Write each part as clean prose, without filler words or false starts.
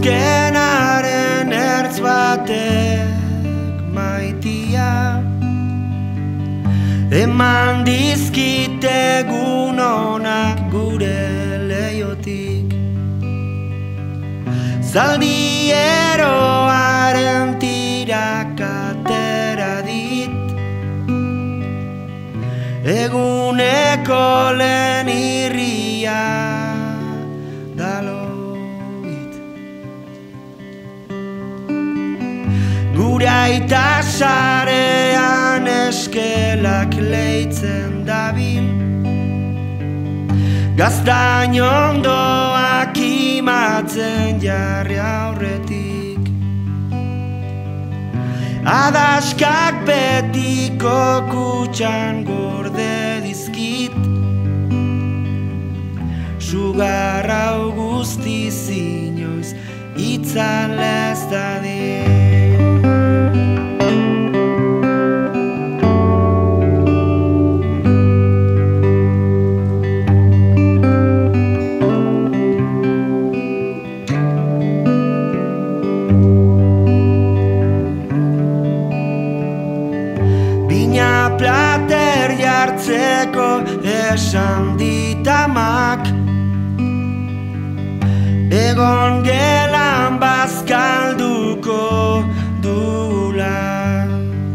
azkenaren ertz batek maitia eman dizkit egun onak gure leiotik. Zaldi eroaren tirak atera dit eguneko lehen irria daloit. Gure aita sarean eskelak leitzen dabil gaztain ondoak imatzen jarri aurretik. Adaskak betiko kutxan gorde dizkit sugar hau guztiz inoiz itzal ez dadin. Plater jartzeko esan ditamak egon gelan bazkalduko dula.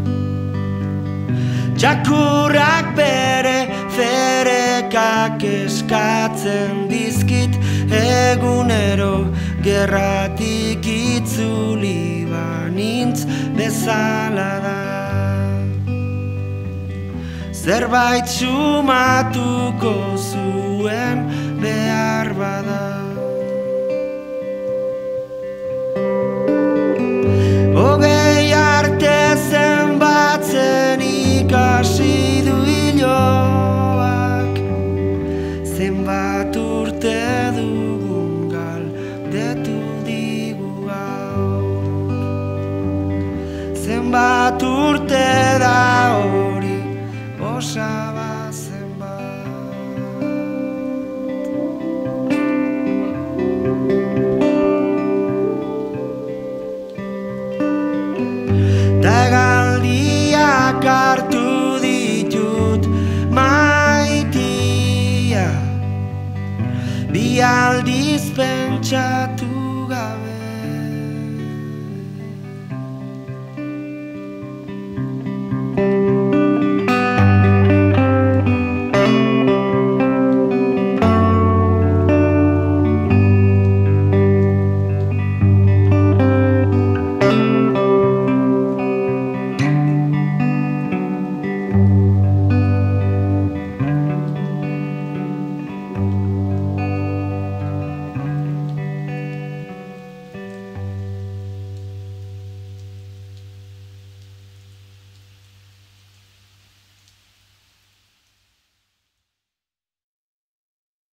Txakurrak bere ferekak eskatzen dizkit egunero gerratik itzuli banintz bezala da. Zerbait sumatuko zuen behar bada. Hogei arte zenbatzen ikasi du iloak, zenbat urte dugun galdetu digu gaur. Zenbat urte da hori osaba zenbat. Ta galdiak hartu ditut maitia, bi aldiz pentsatu